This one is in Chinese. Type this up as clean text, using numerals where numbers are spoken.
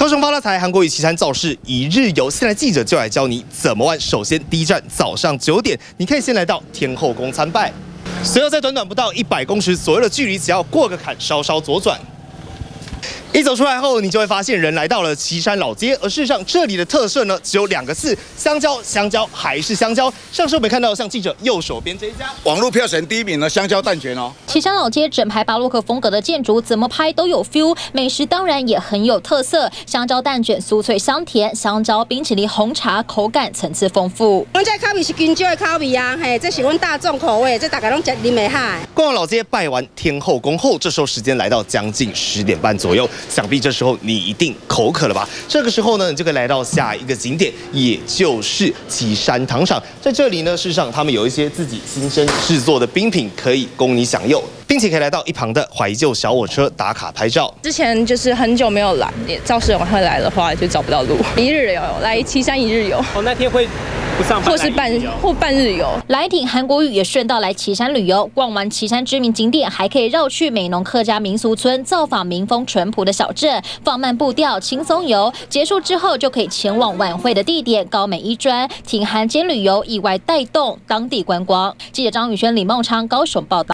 高雄发大财，韩国与岐山造势一日游。现在记者就来教你怎么玩。首先，第一站早上9点，你可以先来到天后宫参拜，随后在短短不到100公尺左右的距离，只要过个坎，稍稍左转。 一走出来后，你就会发现人来到了岐山老街，而事实上这里的特色呢，只有2个字：香蕉，香蕉还是香蕉。上次我们看到像记者右手边这一家， 网络票选第1名的香蕉蛋卷哦。 岐山老街整排巴洛克风格的建筑，怎么拍都有 feel， 美食当然也很有特色。香蕉蛋卷酥脆香甜，香蕉冰淇淋红茶口感层次丰富。 阮这烤味是香蕉的烤味啊，嘿，这是阮大众口味，这大家拢食啉的哈。 逛完老街，拜完天后宫后，这时候时间来到将近10点半左右。 想必这时候你一定口渴了吧？这个时候呢，你就可以来到下一个景点，也就是岐山糖厂。在这里呢，事实上他们有一些自己亲身制作的冰品可以供你享用，并且可以来到一旁的怀旧小火车打卡拍照。 之前就是很久没有来，造势晚会来的话就找不到路。一日游来岐山一日游， 哦，那天会不上班， 或是半日游。 来挺韩国语也顺道来岐山旅游，逛完岐山知名景点，还可以绕去美浓客家民俗村，造访民风淳朴的小镇，放慢步调，轻松游。结束之后，就可以前往晚会的地点高美一专，挺韩间旅游，意外带动当地观光。记者张宇轩、李梦昌高雄报道。